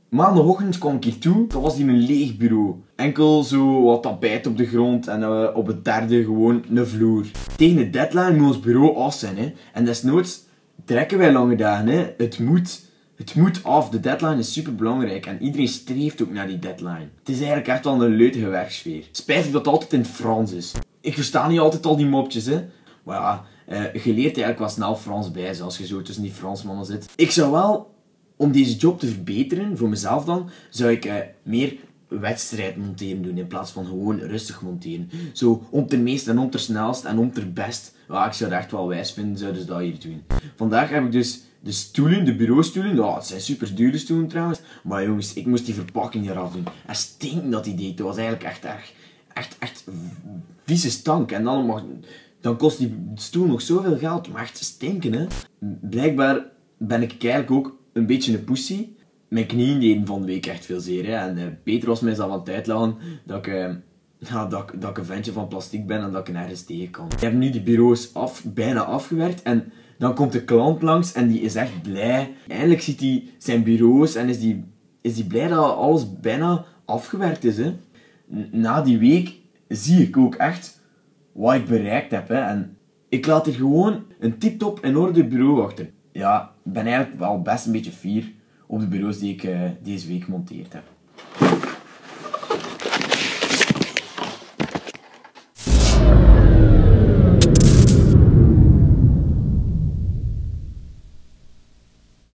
Maandagochtend kwam ik hier toe, dat was hier een leeg bureau. Enkel zo wat tapijt op de grond en op het derde gewoon een vloer. Tegen de deadline moet ons bureau af zijn, hè. En desnoods trekken wij lange dagen, hè. Het moet af, de deadline is super belangrijk en iedereen streeft ook naar die deadline. Het is eigenlijk echt wel een leutige werksfeer. Spijtig dat het altijd in het Frans is. Ik versta niet altijd al die mopjes, hè. Maar ja, je leert eigenlijk wel snel Frans bij, als je zo tussen die Fransmannen zit. Ik zou wel, om deze job te verbeteren, voor mezelf dan, zou ik meer wedstrijd monteren doen in plaats van gewoon rustig monteren. Zo om ter meest en om ter snelst en om ter best. Ja, ik zou het echt wel wijs vinden, zouden ze dat hier doen. Vandaag heb ik dus de stoelen, de bureaustoelen. Ja, het zijn super dure stoelen trouwens. Maar jongens, ik moest die verpakking eraf doen. En stinken dat idee, dat was eigenlijk echt erg. Echt vieze stank. En dan kost die stoel nog zoveel geld om echt te stinken, hè. Blijkbaar ben ik eigenlijk ook een beetje een pussy. Mijn knieën deden van de week echt veel zeer, hè. En Peter was mij zelf aan het uitlachen dat ik een ventje van plastic ben en dat ik nergens tegen kan. Ik heb nu die bureaus bijna afgewerkt en dan komt de klant langs en die is echt blij. Eindelijk ziet hij zijn bureaus en is die blij dat alles bijna afgewerkt is, hè. Na die week zie ik ook echt wat ik bereikt heb, hè. En ik laat er gewoon een tip-top in orde bureau achter. Ja, ik ben eigenlijk wel best een beetje fier op de bureaus die ik deze week gemonteerd heb.